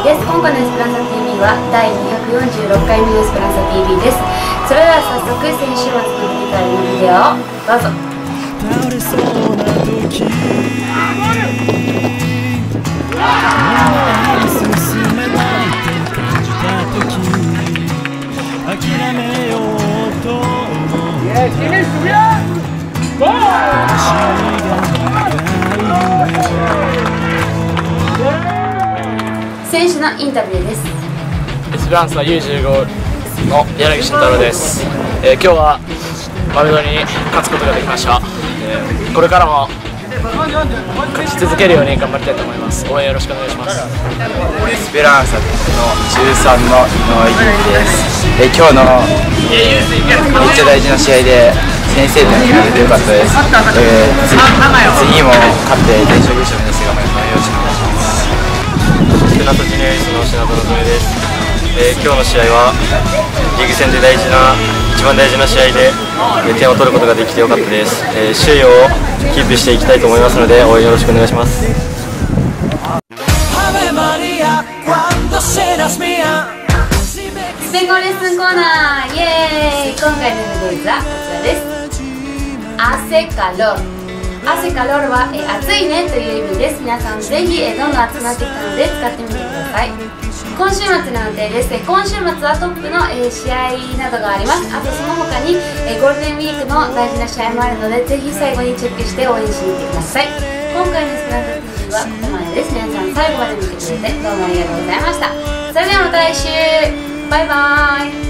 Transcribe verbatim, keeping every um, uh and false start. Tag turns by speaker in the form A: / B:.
A: です。今回のエスペランサ ティーブイ はだいにひゃくよんじゅうろっかいめのエスペランサ ティーブイ です。それでは早速先週末の振り返りのビデオをどうぞ。倒れそうな時進めないと感じた時諦めようと思う選手のインタビューです。
B: エスペランサ ユーじゅうご の柳慎太郎です。えー、今日はマメドに勝つことができました。えー、これからも勝ち続けるように頑張りたいと思います。応援よろしくお願いします。
C: エスペランサのじゅうさんの井上優です。えー、今日のめっちゃ大事な試合で先制点を決めれてよかったです。えー、次, 次も勝って全勝優勝目指して頑張ります。よろしくお願いします。
D: エスペランサジュニアユースの品田望です。えー、今日の試合はリーグ戦で大事な一番大事な試合で点を取ることができてよかったです。えー、首位をキープしていきたいと思いますので応援よろしくお願いします。
A: スペコンレッスンコーナーイエーイ。今回のフレーズはこちらです。アセカロル。アセカロルは、え暑いねという意味です。皆さんぜひ、えどんどん集まってきたので使ってみてください。今週末の予定です。え今週末はトップの、え試合などがあります。あとその他に、えゴールデンウィークの大事な試合もあるのでぜひ最後にチェックして応援してみてください。今回のエスペランサ ティーブイ はここまでです。皆さん最後まで見てくれてどうもありがとうございました。それではまた来週バイバーイ。